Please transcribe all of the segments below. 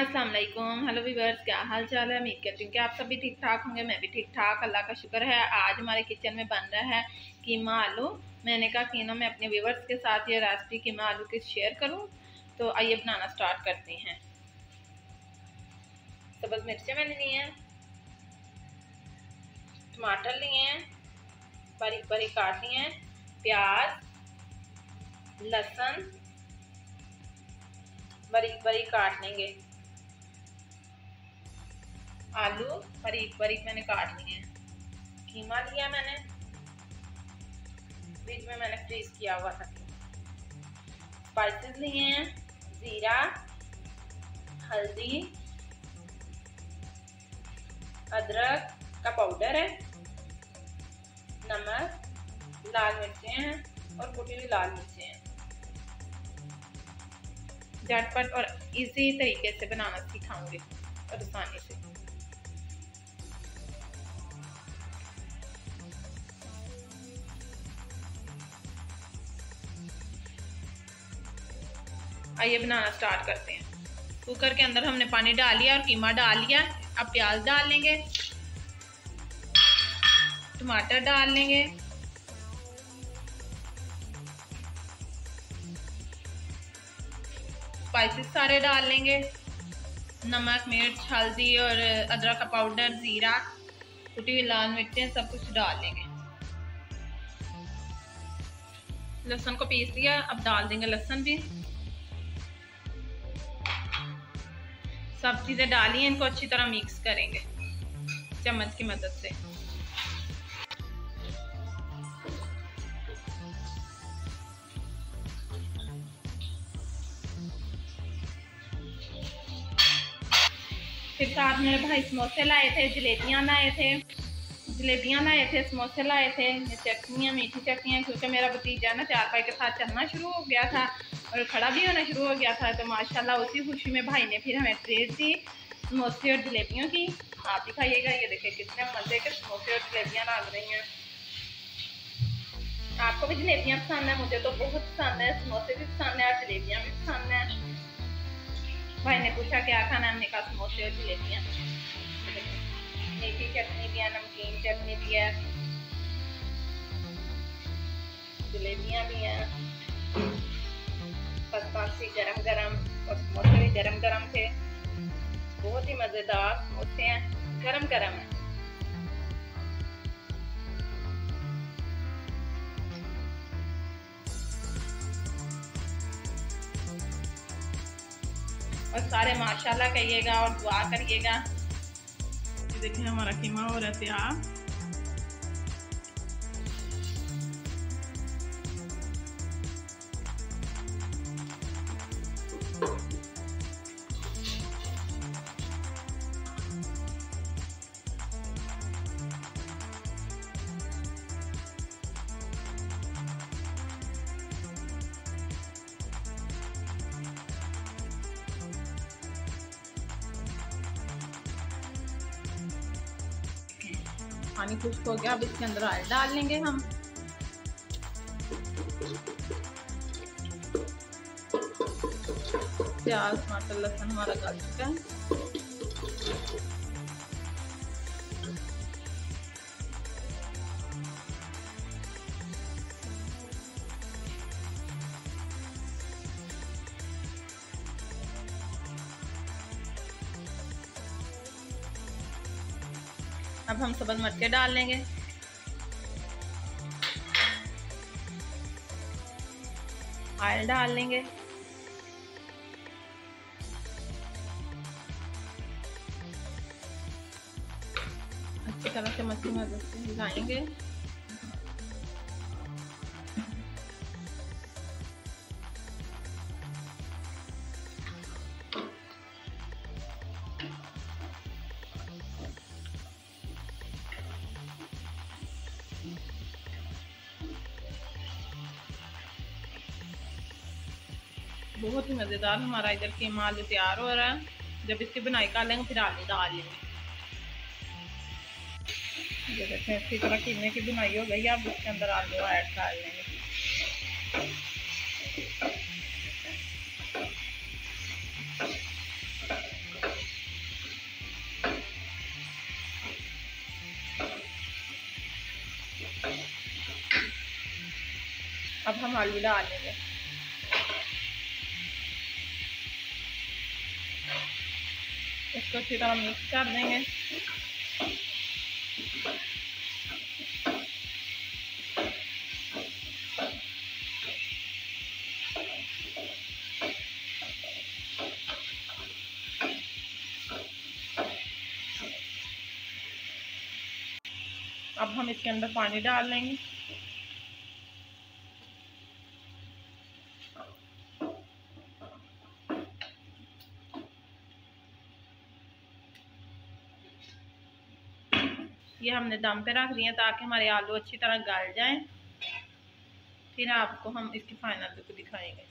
अस्सलाम वालेकुम। Hello viewers, क्या हाल चाल है। उम्मीद करती हूँ कि आप सभी ठीक ठाक होंगे। मैं भी ठीक ठाक, अल्लाह का शुक्र है। आज हमारे किचन में बन रहा है कीमा आलू। मैंने कहा कि ना मैं अपने व्यूअर्स के साथ ये रेसिपी कीमा आलू की शेयर करूँ। तो आइए बनाना स्टार्ट करते हैं। सब्ज़ मिर्चें मैंने ली हैं, टमाटर लिए हैं, बारीक बारीक काट लिए हैं, प्याज, लहसुन बारीक बारीक काट लेंगे, आलू बारीक बारीक मैंने काट लिए हैं, कीमा लिया मैंने, फ्रिज में मैंने फ्रीज किया हुआ था। स्पाइसेस लिए हैं, जीरा, हल्दी, अदरक का पाउडर है, नमक, लाल मिर्चें हैं और कुटी हुई लाल मिर्चें हैं। झटपट और इजी तरीके से बनाना सिखाऊंगी और आसानी से। आइए बनाना स्टार्ट करते हैं। कुकर के अंदर हमने पानी डाल लिया और कीमा डाल लिया। अब प्याज डाल लेंगे, टमाटर डाल लेंगे, स्पाइसेस सारे डाल लेंगे, नमक, मिर्च, हल्दी और अदरक का पाउडर, जीरा, कुटी हुई लाल मिर्चें, सब कुछ डाल लेंगे। लहसुन को पीस लिया, अब डाल देंगे लहसुन भी। सब चीजें डाली, इनको अच्छी तरह मिक्स करेंगे चम्मच की मदद से। फिर साथ मेरे भाई समोसे लाए थे, जलेबियां लाए थे, समोसे लाए थे, चटनियाँ, मीठी चटनियाँ, क्योंकि मेरा भतीजा ना चारपाई के साथ चलना शुरू हो गया था और खड़ा भी होना शुरू हो गया था। तो माशाल्लाह उसी खुशी में भाई ने फिर हमें ट्रीट दी समोसे और जलेबियों की। आप भी खाइएगा। ये देखिए कितने मजे के समोसे और जलेबियाँ लग रही हैं। आपको भी जलेबियाँ पसंद है? मुझे तो बहुत पसंद है, समोसे भी पसंद है और जलेबियाँ भी पसंद है। भाई ने पूछा क्या खाना, हमने कहा समोसे और जलेबियाँ। मीठी चटनी भी है, नमकीन चटनी भी है, जलेबियाँ भी हैं। पसपासी गरम गरम और समोसे भी गरम गरम थे। बहुत ही मजेदार समोसे हैं, गरम गरम है। और सारे माशाल्लाह कहिएगा और दुआ करिएगा। देखिए हमारा कीमा हो रहा है तैयार। पानी खुश्क हो गया, अब इसके अंदर ऑयल डाल लेंगे हम। प्याज, टमाटर, लहसुन हमारा गल चुका है। अब हम सब्ज़ मिर्चें डाल लेंगे, ऑयल डाल लेंगे, अच्छी तरह से मच्छी मदद से हिलाएंगे। बहुत ही मज़ेदार हमारा इधर कीमा आलू तैयार हो रहा है। जब इसकी बुनाई कर लेंगे फिर आलू डाल लेंगे। ये देखें अच्छी तरह कीमे की बुनाई हो गई। अब इसके अंदर आलू ऐड कर लेंगे। अब हम आलू डाल लेंगे। इसको अच्छी तरह मिक्स कर देंगे। अब हम इसके अंदर पानी डाल लेंगे। ये हमने दम पे रख दिया ताकि हमारे आलू अच्छी तरह गल जाएं। फिर आपको हम इसकी फाइनल लुक दिखाएंगे।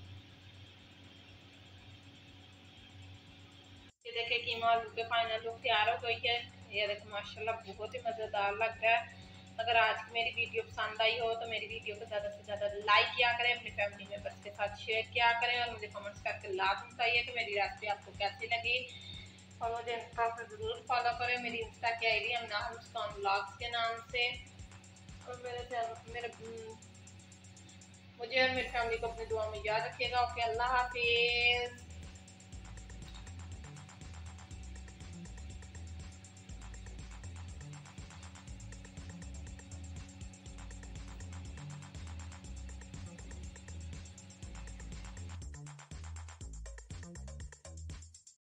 ये देखिए कीमा आलू के फाइनल लुक तैयार हो गई है। ये देखो माशाल्लाह बहुत ही मज़ेदार लग रहा है। अगर आज की मेरी वीडियो पसंद आई हो तो मेरी वीडियो को ज़्यादा से ज़्यादा लाइक किया करें, अपनी फैमिली मेम्बर्स के साथ शेयर किया करें और मुझे कमेंट्स करके लाजम बताइए कि मेरी रेसिपी आपको कैसी लगी। और मुझे इंस्टा पर ज़रूर फॉलो करें। मेरी इंस्टा की आईडी है नाम मुस्कान व्लॉग्स के नाम से। और मुझे और मेरी फैमिली को अपनी दुआ में याद रखिएगा। ओके, अल्लाह हाफिज़।